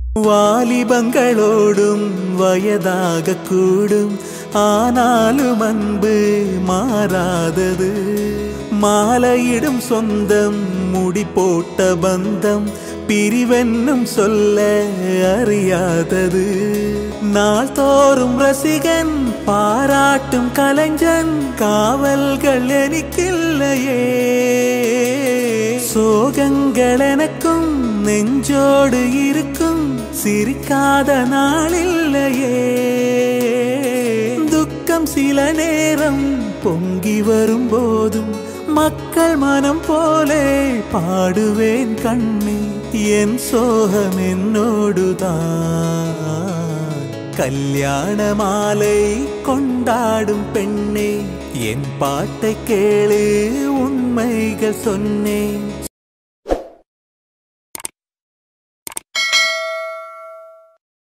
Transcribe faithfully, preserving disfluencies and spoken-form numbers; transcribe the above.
வாலிபங்களோடும் வயதாக கூடும் ஆனாலும் அன்பு மாறாதது மாலையிடும் சொந்தம் முடி போட்ட பந்தம் பிரிவென்னும் சொல்ல அறியாதது நாள்தோறும் ரசிகன் பாராட்டும் கலைஞன் காவல்கள் எனக்கில்லையே சோகங்கள் எனக்கும் நெஞ்சோடு இருக்கும் சிரிக்காத நாளில்லையே துக்கம் சில நேரம் பொங்கி வரும்போதும் மக்கள் மனம் போலே பாடுவேன் கண்ணே என் சோகம் என்னோடுதான் கல்யாண மாலை கொண்டாடும் பெண்ணே என் பாட்டை கேளு உண்மைகள் சொன்னேன்